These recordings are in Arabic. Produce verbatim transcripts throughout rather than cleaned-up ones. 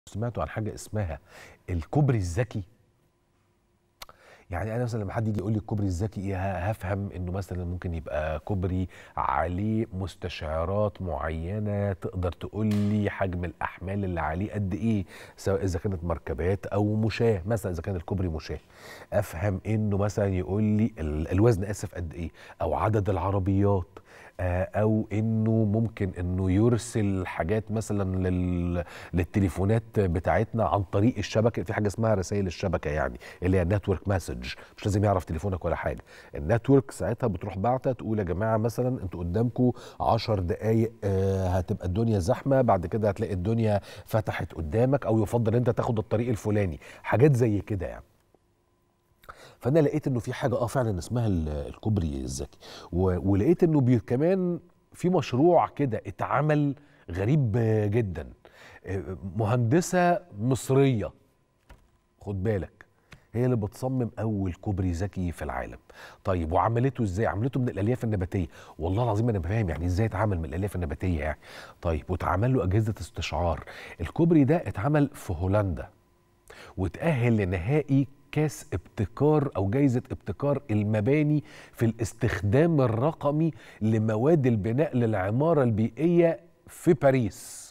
سمعتوا عن حاجة اسمها الكوبري الذكي؟ يعني أنا مثلا لما حد يجي يقول لي الكوبري الذكي إيه، هفهم إنه مثلا ممكن يبقى كوبري عليه مستشعرات معينة تقدر تقول لي حجم الأحمال اللي عليه قد إيه، سواء إذا كانت مركبات أو مشاة. مثلا إذا كان الكوبري مشاة أفهم إنه مثلا يقول لي ال- الوزن آسف قد إيه، أو عدد العربيات، آه، او انه ممكن انه يرسل حاجات مثلا لل... للتليفونات بتاعتنا عن طريق الشبكه. في حاجه اسمها رسائل الشبكه، يعني اللي هي نتورك مسج، مش لازم يعرف تليفونك ولا حاجه. النتورك ساعتها بتروح باعته تقول يا جماعه مثلا انتوا قدامكم عشر دقائق آه هتبقى الدنيا زحمه، بعد كده هتلاقي الدنيا فتحت قدامك، او يفضل انت تاخد الطريق الفلاني، حاجات زي كده يعني. فانا لقيت انه في حاجه اه فعلا اسمها ال- الكوبري الذكي، و- ولقيت انه بي كمان في مشروع كده اتعمل غريب جدا. آه، مهندسه مصريه، خد بالك، هي اللي بتصمم اول كوبري ذكي في العالم. طيب وعملته ازاي؟ عملته من الالياف النباتيه. والله العظيم انا فاهم يعني ازاي اتعمل من الالياف النباتيه يعني. طيب واتعمل له اجهزه استشعار. الكوبري ده اتعمل في هولندا، وتأهل لنهائي كاس ابتكار أو جايزة ابتكار المباني في الاستخدام الرقمي لمواد البناء للعمارة البيئية في باريس.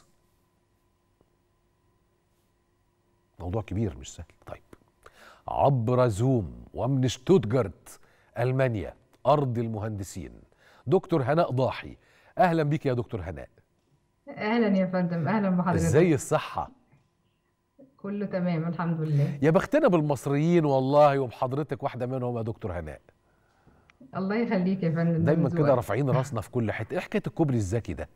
موضوع كبير مش سهل. طيب عبر زوم ومن شتوتجارت ألمانيا أرض المهندسين، دكتور هناء ضاحي. أهلا بك يا دكتور هناء. اهلا يا فندم، اهلا ازاي بحضرتك. الصحة؟ كله تمام الحمد لله. يا بختنا بالمصريين والله، وبحضرتك واحدة منهم يا دكتور هناء. الله يخليك يا فندم، ده من دايما كده ذوقك. رافعين راسنا في كل حته. ايه حكايه الكوبري الذكي ده؟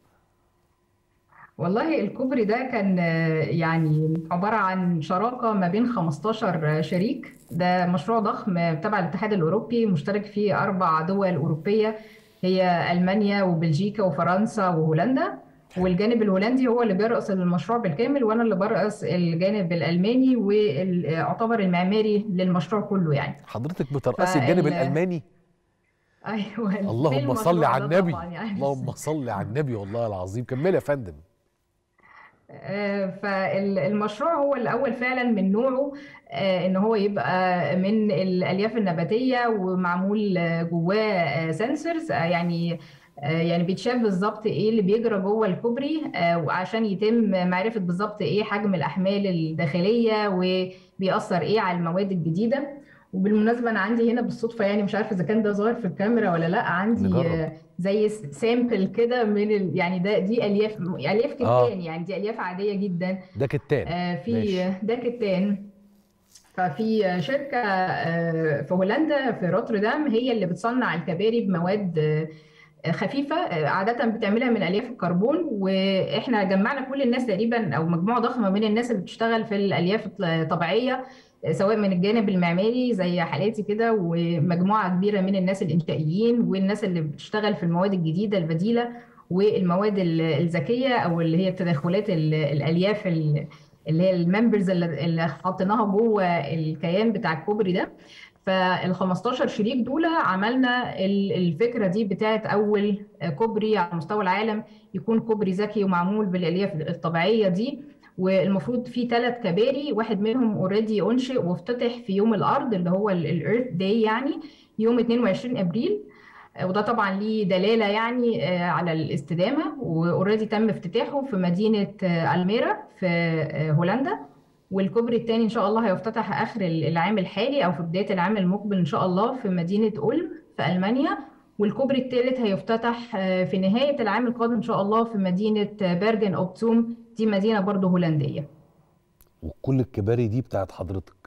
والله الكوبري ده كان آه، يعني عبارة عن شراكة ما بين خمستاشر شريك. ده مشروع ضخم آه، تبع الاتحاد الأوروبي، مشترك فيه أربع دول أوروبية، هي ألمانيا وبلجيكا وفرنسا وهولندا. حلو. والجانب الهولندي هو اللي بيرأس المشروع بالكامل، وأنا اللي برأس الجانب الألماني وأعتبر المعماري للمشروع كله يعني. حضرتك بترأسي الجانب فال الألماني؟ ايوه، في اللهم صل المشروع على ده طبعا النبي، يعني بس. اللهم صل على النبي، والله العظيم. كمل يا فندم. آه، فالمشروع هو الاول فعلا من نوعه، آه، ان هو يبقى من الالياف النباتيه ومعمول آه، جواه سنسورز، يعني آه، يعني بيتشاف بالظبط ايه اللي بيجرى جوه الكوبري، آه، وعشان يتم معرفه بالظبط ايه حجم الاحمال الداخليه وبيأثر ايه على المواد الجديده. وبالمناسبه انا عندي هنا بالصدفه، يعني مش عارفه اذا كان ده ظاهر في الكاميرا ولا لا، عندي نجرب. آه، زي سامبل كده من ال... يعني ده دي الياف الياف اه، كتان، يعني دي الياف عاديه جدا. ده كتان. آه، في ماشي. ده كتان. ففي شركه آه، في هولندا في روتردام هي اللي بتصنع الكباري بمواد آه، خفيفه، آه، عاده بتعملها من الياف الكربون. واحنا جمعنا كل الناس تقريبا، او مجموعه ضخمه من الناس اللي بتشتغل في الالياف الطبيعيه، آه، سواء من الجانب المعماري زي حالاتي كده، ومجموعه كبيره من الناس الانشائيين والناس اللي بتشتغل في المواد الجديده البديله والمواد ال- الذكيه، او اللي هي التدخلات ال- الالياف ال- اللي هي الممبرز اللي اللي حطيناها جوه الكيان بتاع الكوبري ده. فال خمستاشر شريك دول عملنا ال- الفكره دي بتاعت اول كوبري على مستوى العالم يكون كوبري ذكي ومعمول بالالياف الطبيعيه دي. والمفروض في ثلاث كباري، واحد منهم اوريدي انشئ وافتتح في يوم الارض اللي هو الارث داي، يعني يوم اتنين وعشرين ابريل. وده طبعا ليه دلاله يعني آه، على الاستدامه، واوريدي تم افتتاحه في مدينه آه، الميرا في آه، هولندا. والكوبري الثاني ان شاء الله هيفتتح اخر العام الحالي او في بدايه العام المقبل ان شاء الله في مدينه اولم في المانيا. والكوبري الثالث هيفتتح آه، في نهايه العام القادم ان شاء الله في مدينه آه، بيرجن اوبتوم، دي مدينه برضه هولنديه. وكل الكباري دي بتاعت حضرتك؟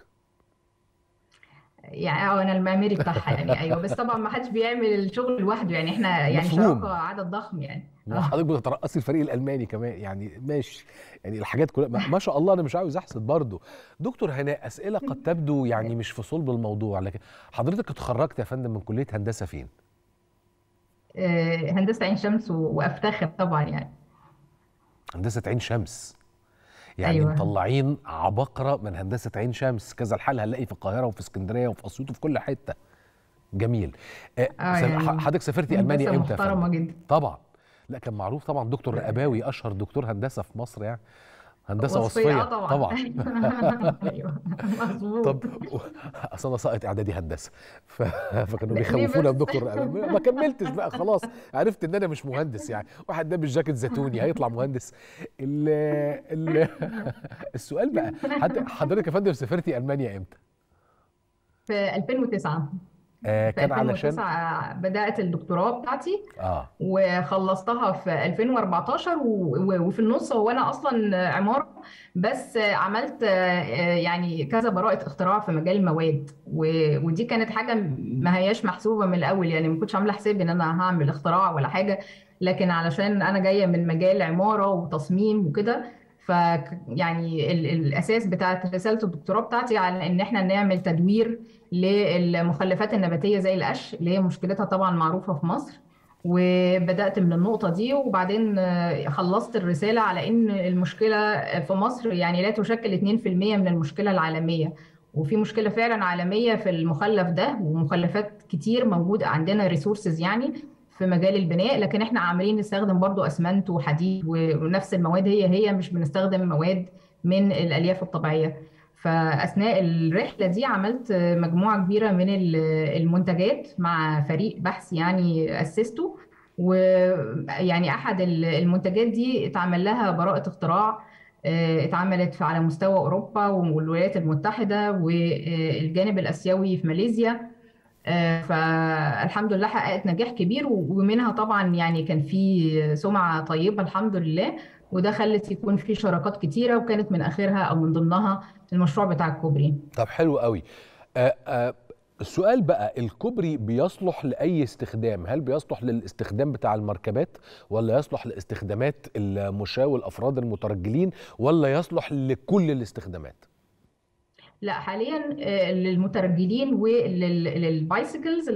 يعني اه انا المعماري بتاعها يعني، ايوه، بس طبعا ما حدش بيعمل الشغل لوحده، يعني احنا يعني شراكه مفهوم. عدد ضخم يعني. اه. وحضرتك بتترأسي الفريق الألماني كمان، يعني ماشي. يعني الحاجات كلها ما ما شاء الله، أنا مش عاوز أحسد برضه. دكتور هناء، أسئلة قد تبدو يعني مش في صلب الموضوع، لكن حضرتك اتخرجت يا فندم من كلية هندسة فين؟ آه، هندسه عين شمس و- وافتخر طبعا يعني. هندسة عين شمس. يعني ايوه. مطلعين عباقرة من هندسة عين شمس، كذا الحال هنلاقي في القاهرة وفي اسكندرية وفي أسيوط وفي كل حتة. جميل. آه، اه سف- ح- يعني حضرتك سافرتي هندسه ألمانيا إمتى يا فندم؟ محترمه جدا. طبعا. لا كان معروف طبعا، دكتور رقباوي أشهر دكتور هندسة في مصر يعني. هندسه وصفيه، اه وصفيه طبعا. طبعا. ايوه مظبوط. طب اصل انا ساقط اعدادي هندسه ف... فكانوا ليه بيخوفونا بس؟ بدكتور، ما ما كملتش بقى خلاص. عرفت ان انا مش مهندس، يعني واحد لابس جاكيت زيتوني هيطلع مهندس؟ ال... ال... السؤال بقى، حد حضرتك يا فندم سافرتي المانيا امتى؟ في ألفين وتسعة. آه في كان علشان ألفين وتسعة بدأت الدكتوراه بتاعتي، اه وخلصتها في ألفين وأربعتاشر، و- و- وفي النص هو انا اصلا عمارة، بس عملت يعني كذا براءة اختراع في مجال المواد، و- ودي كانت حاجة ما هياش محسوبة من الاول، يعني ما كنتش عاملة حساب ان انا هعمل اختراع ولا حاجة، لكن علشان انا جاية من مجال عمارة وتصميم وكده، ف يعني ال- الاساس بتاعت رسالة الدكتوراه بتاعتي على ان احنا نعمل تدوير للمخلفات النباتية زي القش، اللي هي مشكلتها طبعا معروفة في مصر. وبدأت من النقطة دي، وبعدين آه، خلصت الرسالة على إن المشكلة في مصر يعني لا تشكل اتنين في المية من المشكلة العالمية، وفي مشكلة فعلا عالمية في المخلف ده، ومخلفات كتير موجودة عندنا ريسورسز يعني في مجال البناء، لكن احنا عاملين نستخدم برضو أسمنت وحديد ونفس المواد، هي هي مش بنستخدم مواد من الألياف الطبيعية. فأثناء الرحلة دي عملت مجموعة كبيرة من المنتجات مع فريق بحث يعني أسسته، ويعني أحد المنتجات دي اتعمل لها براءة اختراع، آه، اتعملت في- على مستوى أوروبا والولايات المتحدة والجانب الآسيوي في ماليزيا. آه، فالحمد لله حققت نجاح كبير، و- ومنها طبعا يعني كان في سمعة طيبة الحمد لله، وده خلت يكون في شراكات كتيرة، وكانت من آخرها أو من ضمنها المشروع بتاع الكوبري. طب حلو قوي. آه آه السؤال بقى، الكوبري بيصلح لأي استخدام؟ هل بيصلح للاستخدام بتاع المركبات، ولا يصلح لاستخدامات المشاة والأفراد المترجلين، ولا يصلح لكل الاستخدامات؟ لا حاليا آه، للمترجلين وللبايسيكلز،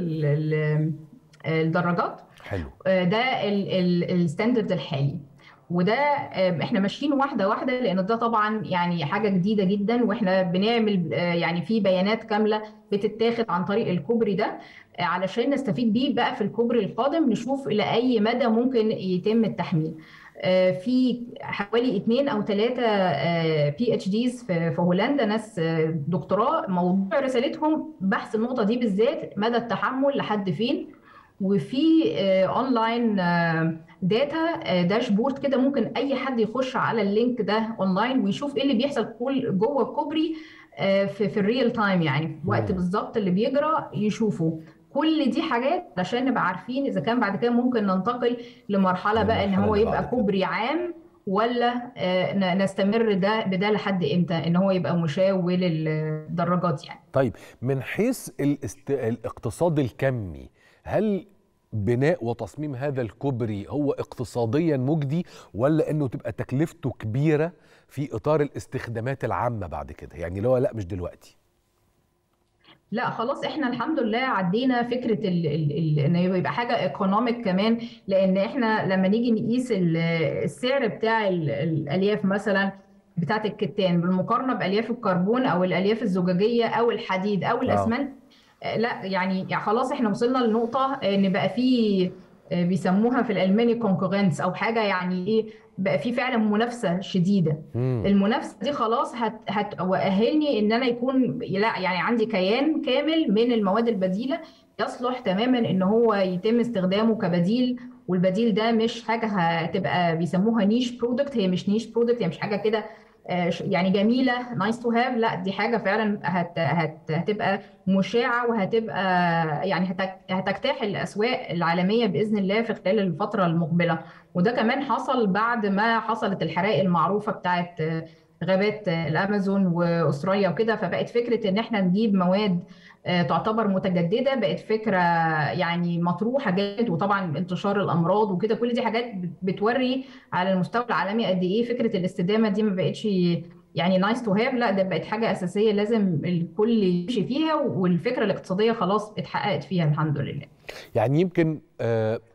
الدراجات، حلو. آه، ده الستاندرد الحالي. وده آه، احنا ماشيين واحده واحده، لان ده طبعا يعني حاجه جديده جدا، واحنا بنعمل آه، يعني في بيانات كامله بتتاخد عن طريق الكوبري ده، آه، علشان نستفيد بيه بقى في الكوبري القادم، نشوف الى اي مدى ممكن يتم التحميل. آه، في حوالي اثنين او ثلاثه بي اتش ديز في في هولندا، ناس آه، دكتوراه، موضوع رسالتهم بحث النقطه دي بالذات، مدى التحمل لحد فين. وفي آه، اونلاين آه، داتا، آه، داشبورد كده، ممكن اي حد يخش على اللينك ده اونلاين ويشوف ايه اللي بيحصل كل جوه الكوبري آه، في في الريل تايم، يعني في وقت مم. بالظبط اللي بيجرى يشوفه. كل دي حاجات عشان نبقى عارفين اذا كان بعد كده ممكن ننتقل لمرحله بقى ان للمرحلة هو اللي يبقى بعد كده. كوبري عام، ولا آه، ن- نستمر ده بده لحد امتى ان هو يبقى مشاوي للدراجات يعني. طيب، من حيث الاست... الاقتصاد الكمي، هل بناء وتصميم هذا الكوبري هو اقتصاديا مجدي، ولا انه تبقى تكلفته كبيرة في اطار الاستخدامات العامة بعد كده؟ يعني لو لا مش دلوقتي. لا خلاص، احنا الحمد لله عدينا فكره ال ال ال ان يبقى حاجه ايكونوميك كمان، لان احنا لما نيجي نقيس ال- السعر بتاع ال- الالياف مثلا بتاعه الكتان بالمقارنه بالياف الكربون او الالياف الزجاجيه او الحديد او اه. الاسمنت، آه، لا يعني يعني خلاص احنا وصلنا لنقطه ان بقى في آه، بيسموها في الالماني كونكورنس او حاجه، يعني ايه، بقى في فعلا منافسه شديده. امم. المنافسه دي خلاص هت هتؤهلني ان انا يكون لا يعني عندي كيان كامل من المواد البديله يصلح تماما ان هو يتم استخدامه كبديل. والبديل ده مش حاجه هتبقى بيسموها نيش برودكت، هي مش نيش برودكت، هي مش حاجه كده آه، ش- يعني جميله نايس تو هاف، لا دي حاجه فعلا هت هت هتبقى مشاعه، وهتبقى يعني هتك- هتجتاح الاسواق العالميه باذن الله في خلال الفتره المقبله. وده كمان حصل بعد ما حصلت الحرائق المعروفة بتاعت آه، غابات آه، الأمازون وأستراليا وكده، فبقت فكرة إن احنا نجيب مواد آه، تعتبر متجددة، بقت فكرة يعني مطروحة جامد. وطبعا انتشار الأمراض وكده، كل دي حاجات بت- بتوري على المستوى العالمي قد إيه فكرة الاستدامة دي ما بقتش يعني نايس تو هاف، لا ده بقت حاجة أساسية لازم الكل يمشي فيها، والفكرة الاقتصادية خلاص اتحققت فيها الحمد لله. يعني يمكن آه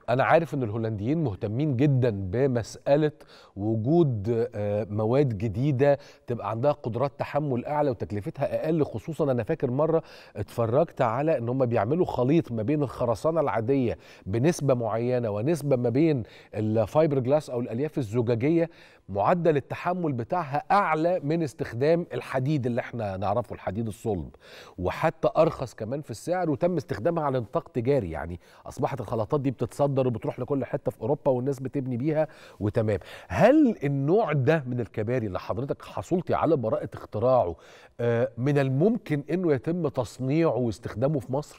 أنا عارف إن الهولنديين مهتمين جدا بمسألة وجود آه، مواد جديدة تبقى عندها قدرات تحمل أعلى وتكلفتها أقل. خصوصا أنا فاكر مرة اتفرجت على إن هم بيعملوا خليط ما بين الخرسانة العادية بنسبة معينة ونسبة ما بين الفايبر جلاس أو الألياف الزجاجية، معدل التحمل بتاعها أعلى من استخدام الحديد اللي احنا نعرفه، الحديد الصلب، وحتى أرخص كمان في السعر، وتم استخدامها على نطاق تجاري. يعني أصبحت الخلطات دي بتتصدر وبتروح لكل حتة في أوروبا والناس بتبني بيها وتمام. هل النوع ده من الكباري اللي حضرتك حصلتي على براءة اختراعه آه، من الممكن إنه يتم تصنيعه واستخدامه في مصر؟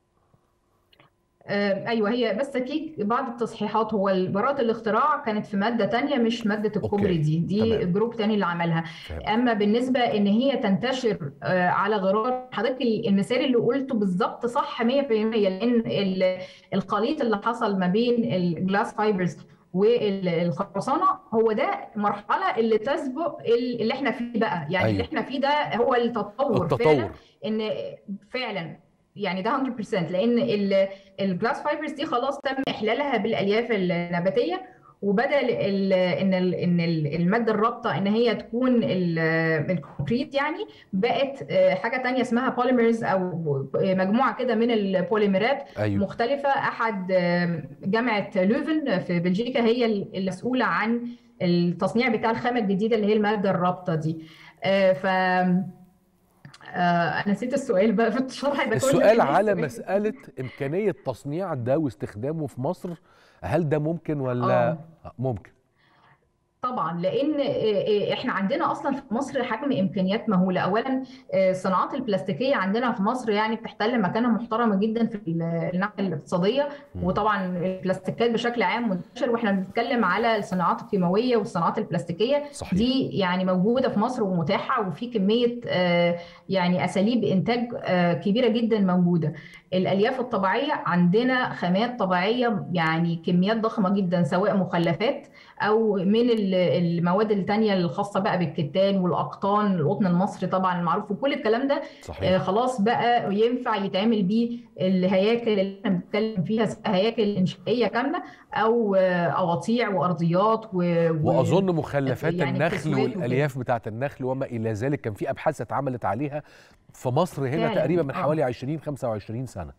آه، ايوه، هي بس في بعض التصحيحات. هو براءة الاختراع كانت في مادة تانية، مش مادة الكوبري أوكي، دي دي تمام، جروب تاني اللي عملها. فهمت. اما بالنسبة ان هي تنتشر آه، على غرار، حضرتك المثال اللي قلته بالظبط صح مية في المية، لان ال- الخليط اللي حصل ما بين الجلاس فايبرز والخرسانة هو ده المرحلة اللي تسبق اللي احنا فيه بقى. يعني اللي أيوه، احنا فيه ده هو التطور فعلا. التطور. ان فعلا يعني ده مية في المية، لان ال الجلاس فايبرز دي خلاص تم احلالها بالالياف النباتيه، وبدل ال ان ال ان ال- الماده الرابطه ان هي تكون ال- الكونكريت، يعني بقت آه، حاجه تانية اسمها بوليمرز، او مجموعه كده من البوليمرات أيوه، مختلفه. احد آه، جامعه لوفن في بلجيكا هي المسؤوله عن التصنيع بتاع الخامه الجديده اللي هي الماده الرابطه دي. آه، ف آه، انا نسيت السؤال بقى في الشرح ده كله، السؤال كان ايه على السؤال؟ مسألة إمكانية تصنيع ده واستخدامه في مصر، هل ده ممكن ولا اه ممكن؟ طبعا، لان احنا عندنا اصلا في مصر حجم امكانيات مهوله. اولا الصناعات البلاستيكيه عندنا في مصر يعني بتحتل مكانه محترمه جدا في الناحيه الاقتصاديه. مم. وطبعا البلاستيكات بشكل عام منتشر، واحنا بنتكلم على الصناعات الكيماويه والصناعات البلاستيكيه صحيح. دي، يعني موجوده في مصر ومتاحه، وفي كميه آه، يعني اساليب انتاج آه، كبيره جدا موجوده. الالياف الطبيعيه عندنا خامات طبيعيه، يعني كميات ضخمه جدا، سواء مخلفات او من ال- المواد التانية الخاصة بقى بالكتان والأقطان، القطن المصري طبعا المعروف، وكل الكلام ده آه، صحيح. خلاص بقى ينفع يتعمل بيه الهياكل اللي احنا بنتكلم فيها، سواء هياكل إنشائية كاملة أو آه، أواصيع وأرضيات وأظن مخلفات ويعني النخل تسويات وكده. والألياف بتاعة النخل وما إلى ذلك، كان في أبحاث اتعملت عليها في مصر هنا تقريبا فعلا من اه، حوالي عشرين خمسة وعشرين سنة.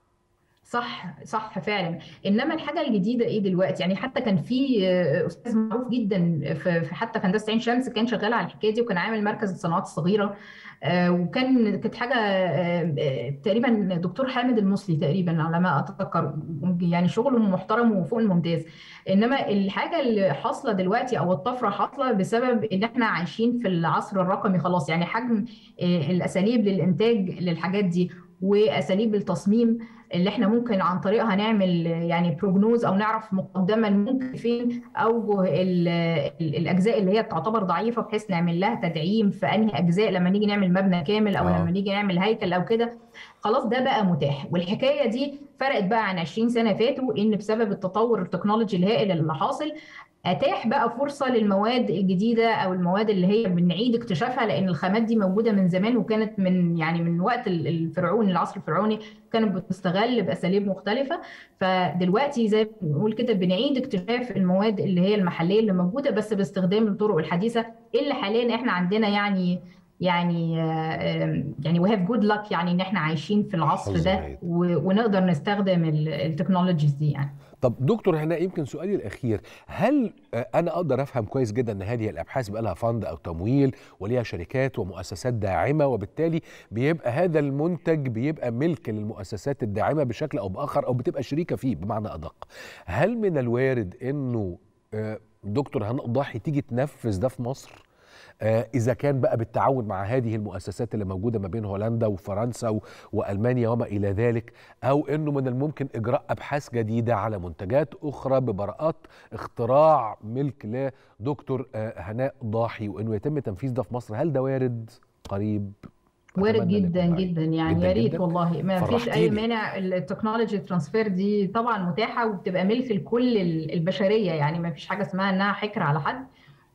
صح صح فعلا. انما الحاجه الجديده ايه دلوقتي؟ يعني حتى كان في آه، استاذ معروف جدا في في حتى في هندسه عين شمس، كان شغال على الحكايه دي، وكان عامل مركز الصناعات الصغيره. آه، وكان كانت حاجه آه، آه، تقريبا دكتور حامد المصلي تقريبا على ما اتذكر، يعني شغله محترم وفوق الممتاز. انما الحاجه اللي حاصله دلوقتي او الطفره حاصله بسبب ان احنا عايشين في العصر الرقمي خلاص. يعني حجم آه، الاساليب للانتاج للحاجات دي واساليب التصميم اللي احنا ممكن عن طريقها نعمل يعني بروجنوز، او نعرف مقدما ممكن فين اوجه ال ال الاجزاء اللي هي تعتبر ضعيفه، بحيث نعمل لها تدعيم في انهي اجزاء لما نيجي نعمل مبنى كامل، او لما اه، نيجي نعمل هيكل او كده. خلاص ده بقى متاح. والحكايه دي فرقت بقى عن عشرين سنه فاتوا، ان بسبب التطور التكنولوجي الهائل اللي حاصل اتاح بقى فرصه للمواد الجديده، او المواد اللي هي بنعيد اكتشافها، لان الخامات دي موجوده من زمان، وكانت من يعني من وقت الفرعوني، العصر الفرعوني كانت بتستغل باساليب مختلفه. فدلوقتي زي ما بنقول كده بنعيد اكتشاف المواد اللي هي المحليه اللي موجوده، بس باستخدام الطرق الحديثه اللي حاليا احنا عندنا. يعني يعني آه، يعني we have good luck، يعني ان احنا عايشين في العصر حظ ده جيد. و- ونقدر نستخدم التكنولوجيز دي يعني. طب دكتور هناء، يمكن سؤالي الأخير، هل آه، أنا أقدر أفهم كويس جدا أن هذه الأبحاث بقى لها فند أو تمويل وليها شركات ومؤسسات داعمة، وبالتالي بيبقى هذا المنتج بيبقى ملك للمؤسسات الداعمة بشكل أو بآخر، أو بتبقى شريكة فيه بمعنى أدق. هل من الوارد أنه آه، دكتور هناء ضاحي تيجي تنفذ ده في مصر؟ آه، إذا كان بقى بالتعاون مع هذه المؤسسات اللي موجودة ما بين هولندا وفرنسا و- وألمانيا وما إلى ذلك، أو أنه من الممكن إجراء أبحاث جديدة على منتجات أخرى ببراءات اختراع ملك لدكتور آه، هناء ضاحي، وأنه يتم تنفيذ ده في مصر؟ هل ده وارد قريب؟ وارد أتمنى أن جدا يكون بعيد. جدا، يعني جدا يا ريت جدا. والله. ما فيش اي فرحتيني. مانع. التكنولوجي ترانسفير دي طبعا متاحه، وبتبقى ملك لكل البشريه، يعني ما فيش حاجه اسمها انها حكر على حد.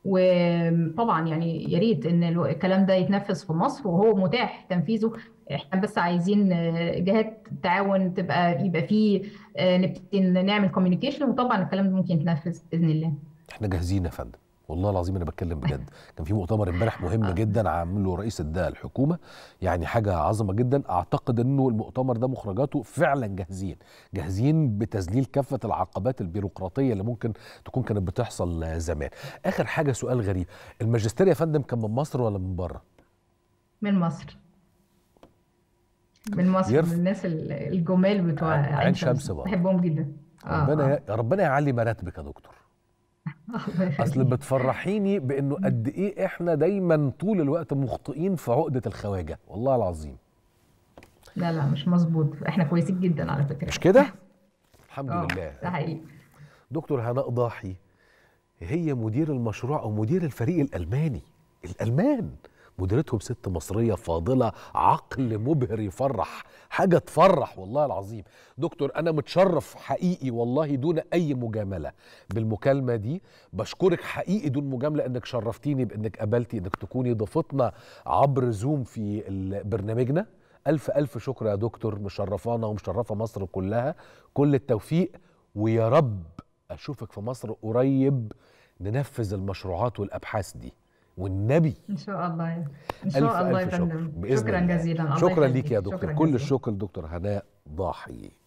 وطبعا يعني يا ريت ان الكلام ده يتنفذ في مصر، وهو متاح تنفيذه. احنا بس عايزين جهات تعاون، تبقى يبقى فيه نبتدي نعمل كوميونيكيشن، وطبعا الكلام ده ممكن يتنفذ باذن الله. احنا جاهزين يا فندم، والله العظيم انا بتكلم بجد. كان في مؤتمر امبارح مهم جدا عامله رئيس الدائره الحكومه، يعني حاجه عظمه جدا. اعتقد انه المؤتمر ده مخرجاته فعلا جاهزين، جاهزين بتذليل كافه العقبات البيروقراطيه اللي ممكن تكون كانت بتحصل زمان. اخر حاجه، سؤال غريب، الماجستير يا فندم كان من مصر ولا من بره؟ من مصر. من مصر، من يرف الناس الجمال بتوع عين عين شمس شمس، برضه. بحبهم جدا. اه ربنا اه يا ربنا يعلي مراتبك يا دكتور. الله اصل يخليك. بتفرحيني بانه قد ايه احنا دايما طول الوقت مخطئين في عقده الخواجه، والله العظيم. لا لا مش مظبوط، احنا كويسين جدا على فكرة. مش كده؟ الحمد اه لله. ده حقيقي. دكتور هناء ضاحي هي مدير المشروع او مدير الفريق الالماني. الالمان مديرتهم ست مصريه فاضله، عقل مبهر يفرح، حاجه تفرح والله العظيم. دكتور انا متشرف حقيقي والله دون اي مجامله بالمكالمه دي، بشكرك حقيقي دون مجامله انك شرفتيني بانك قبلتي انك تكوني ضيفتنا عبر زوم في برنامجنا. الف الف شكر يا دكتور، مشرفانا ومشرفه مصر كلها. كل التوفيق، ويا رب اشوفك في مصر قريب ننفذ المشروعات والابحاث دي والنبي. ان شاء الله. ان الف شاء الله يا الف شكر فندم، باذن شكرا الله. جزيلا. الله شكرا ليك يخليك، يا دكتور، شكرا كل جزيلا. الشكر لدكتور هناء ضاحي.